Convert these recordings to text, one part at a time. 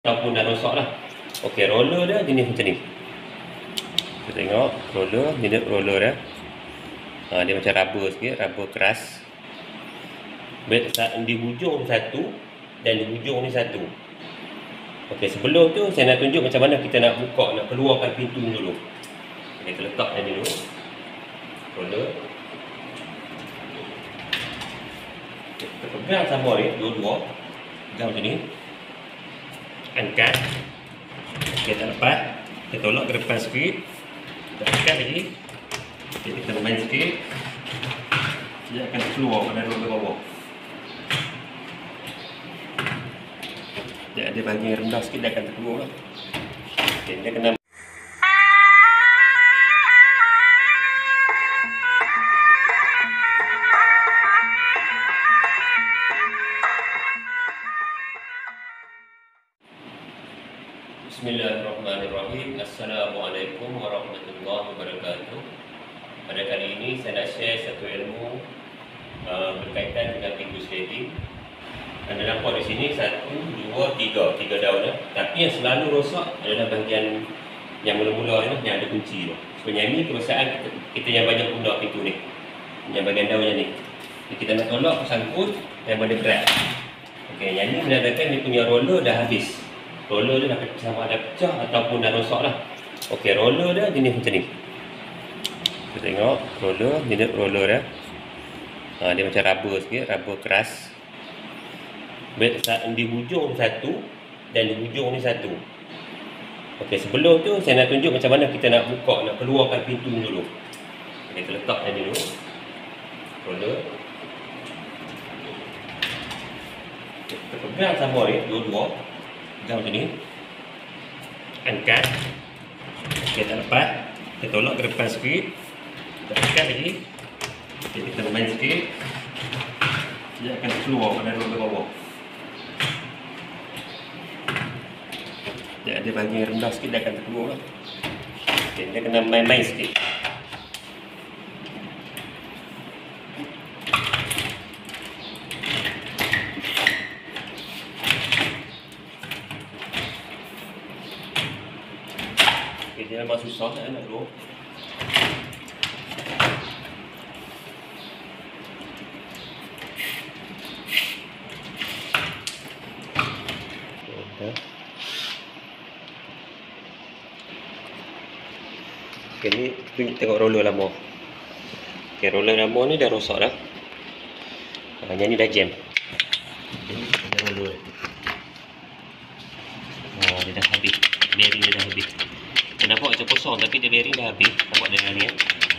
ataupun dah rosak lah. Okey, roller dia jenis macam ni. Kita tengok roller, jenis roller dia. Dia macam rubber sikit, rubber keras. Di hujung satu dan di hujung ni satu. Okey, sebelum tu saya nak tunjuk macam mana kita nak buka, nak keluarkan pintu ni dulu. Kita letakkan dulu roller. Kita pegang sama ni, dua-dua. Pegang macam ni. Angkat. Okey, tak lepas. Kita tolak ke depan sikit. Kita angkat lagi. Okay, kita main sikit. Dia akan keluar pada roller bawah. Dia ada bahagian yang rendah sikit, dia akan terkeluar lah. Okay, dia kena Bismillahirrahmanirrahim. Assalamualaikum warahmatullahi wabarakatuh. Pada kali ini saya nak share satu ilmu berkaitan dengan pintu sliding. Anda nampak di sini 1, 2, 3 daun dah. Tapi yang selalu rosak adalah bahagian yang mula-mula ni, yang ada kunci tu. Sebenarnya ni kebiasaan kita yang banyak guna pintu ni. Yang bahagian daun yang ni. Jadi kita nak tolak sangkut dan benda berat. Okey, yang ni menandakan dia punya roller dah habis. Roller dia dah sama ada pecah ataupun dah rosak lah. Okey, roller dia jenis macam ni. Kita tengok roller, jenis roller dia. Dia macam rubber sikit, rubber keras. Di hujung satu dan di hujung ni satu. Okey, sebelum tu saya nak tunjuk macam mana kita nak buka, nak keluarkan pintu ni dulu. Kita letakkan dulu roller. Kita pegang sama ni, dua-dua. Pegang macam ni. Angkat. Okey, tak lepas. Kita tolak ke depan sikit. Kita angkat lagi. Okay, kita main sikit. Dia akan keluar pada roller bawah. Dia ada bahagian yang rendah sikit, dia akan terkeluar lah. Okay, dia kena main-main sikit. Okay, dia memang susah nak keluar. Okay, ni tengok roller lama. Okay, roller lama ni dah rosak dah. Yang ni dah jam. Ada roller. Dia dah habis. Bearing dia dah habis. Kenapa macam kosong tapi dia bearing dah habis. Nampak dia ni ya.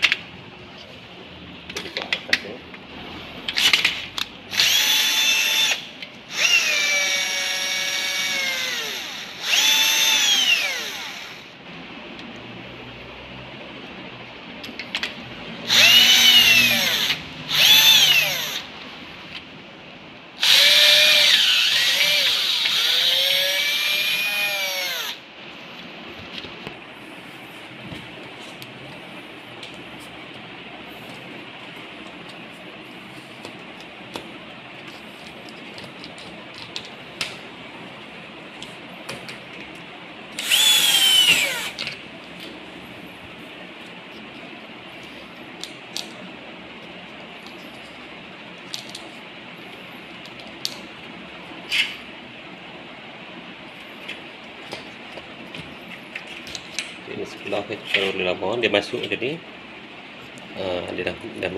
Ini sebelah roller lama dia masuk jadi dia dah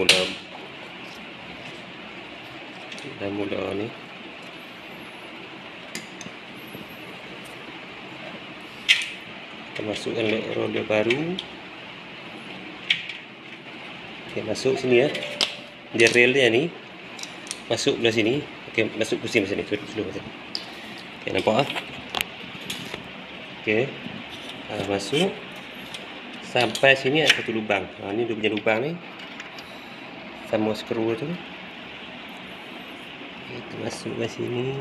mula ni. Kita masukkan roller baru. Okey, masuk sini ya. Dia rail dia ni masuk belah sini. Okey, masuk pusing sini. Dulu macam. Okey, nampak ah? Okey. Masuk sampai sini ada satu lubang. Ni dia punya lubang ni sama skru tu. Kita masuk ke sini.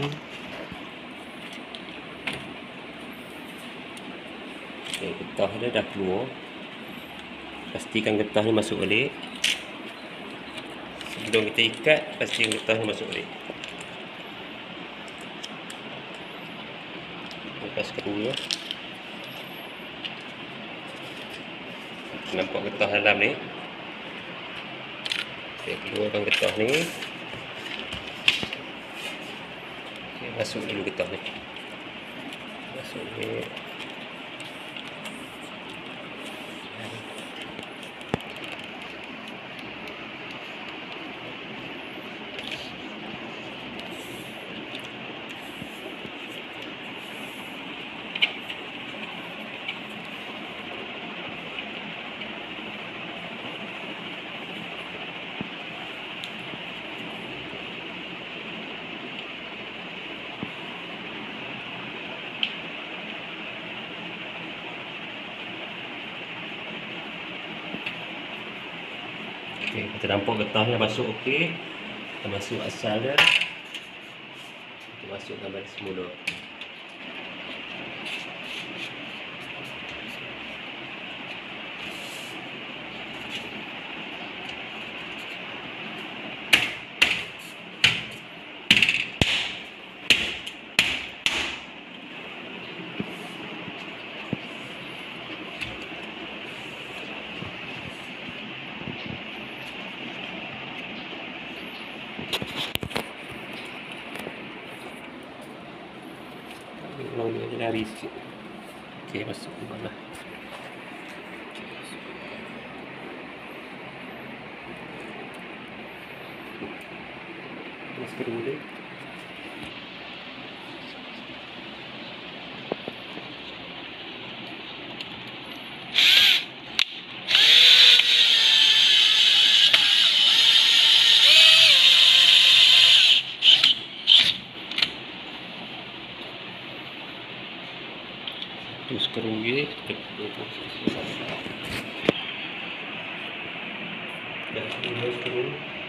Okay, getah dia dah keluar. Pastikan getah ni masuk balik. Sebelum kita ikat, pastikan getah ni masuk balik. lepas skru tu. Nampak getah dalam ni. Okey, keluarkan getah ni. Okey, masuk dulu getah ni. Masuk ni. Okey, kita nampak getahnya masuk okey. Kita masuk asal dia. Kita masuk gambar semula. Ulang dia lari sikit. Okey, masuk ke mana? Terus skru dia. Terus skru dia. Dah skru.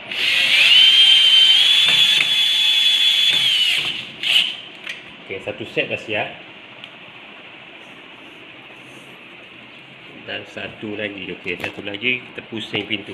Okey, satu set dah siap. Dan satu lagi. Okey, satu lagi kita pusing pintu.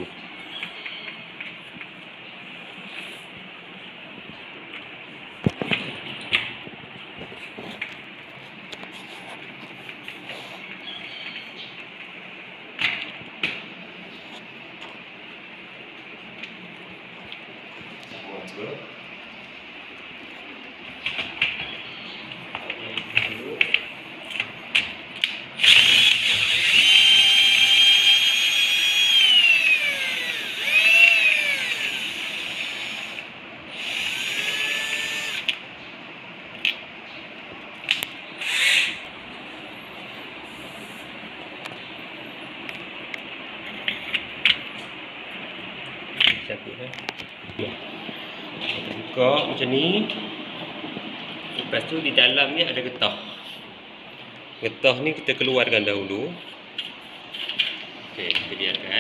Cabut ya. Kita buka macam ni. Lepas tu di dalam ni ada getah. Getah ni kita keluarkan dahulu. Okey, kita biarkan.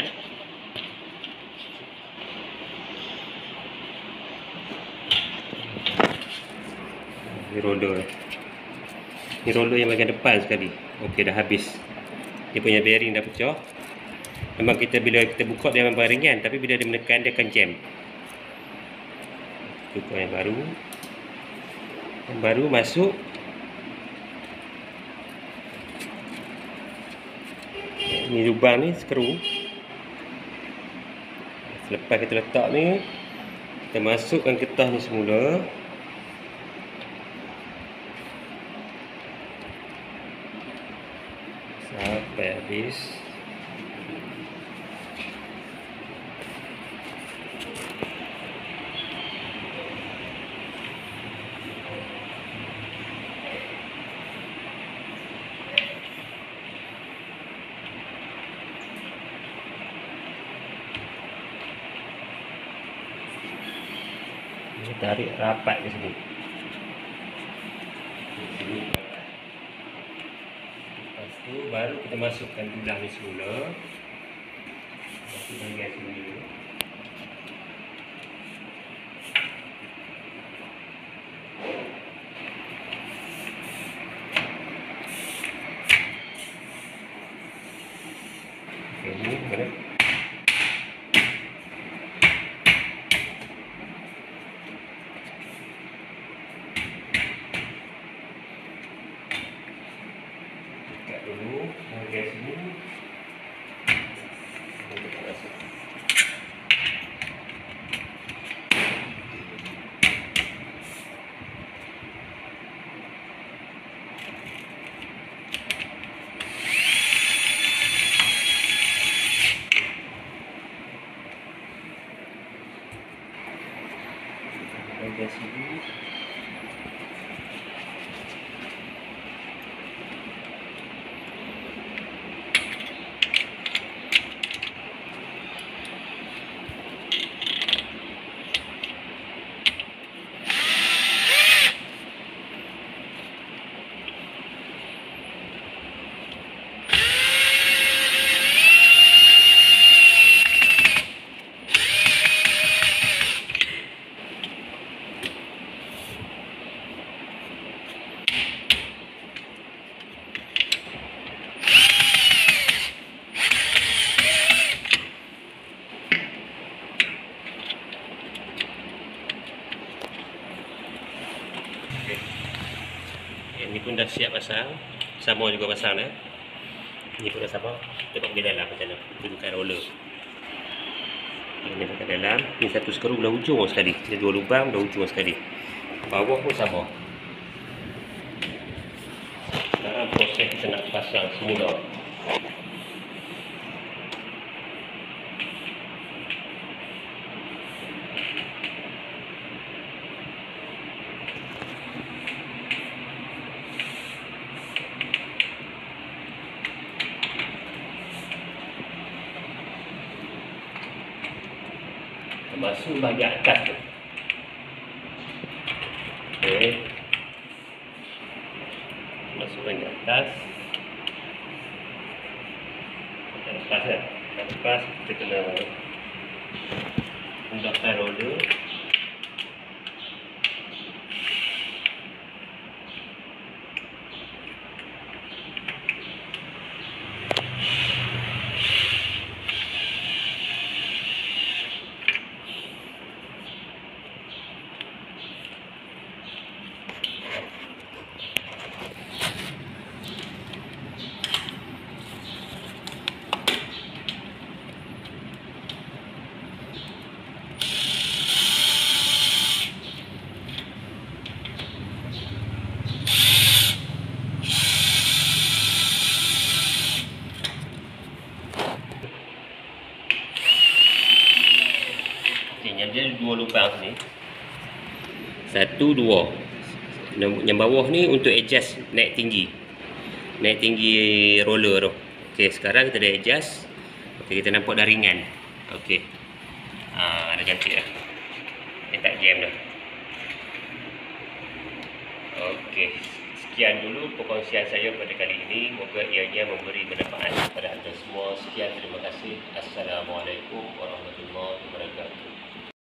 Ni roller. Ni roller yang bahagian depan sekali. Okey, dah habis. Dia punya bearing dah pecah. Memang kita bila kita buka dia memang ringan, tapi bila dia menekan dia akan jam. Buka yang baru. Yang baru masuk. Ni lubang ni skru. Selepas kita letak ni, kita masukkan getah ni semula. Sampai habis. Tarik rapat ke sini. Lepas tu baru kita masukkan tulang ni semula. Masukkan gas sini dulu. Okey, ni mana? dulu gas ini. Kita masuk. Gas ini. Ini pun dah siap pasang. Sama juga pasang dah. Ini pun dah sama. Tengok di dalam macam mana. Tunjukkan roller. Ini dekat dalam. Ini satu skru belah ujung sekali. Ini dua lubang belah ujung sekali. Bawah pun sama. Sekarang proses kita nak pasang semula. Masuk bahagian atas tu. Okey. Masuk bahagian atas. Kita lepas ya. Kita lepas, kita kena mudahkan roller. Dia dua lubang ni. Satu, dua. Yang bawah ni untuk adjust naik tinggi. Naik tinggi roller tu. Okey, sekarang kita dah adjust. Okey, kita nampak dah ringan. Okey. Dah cantik dah. Dia tak jam dah. Okey. Sekian dulu perkongsian saya pada kali ini. Moga ianya memberi manfaat kepada anda semua. Sekian, terima kasih. Assalamualaikum warahmatullahi wabarakatuh.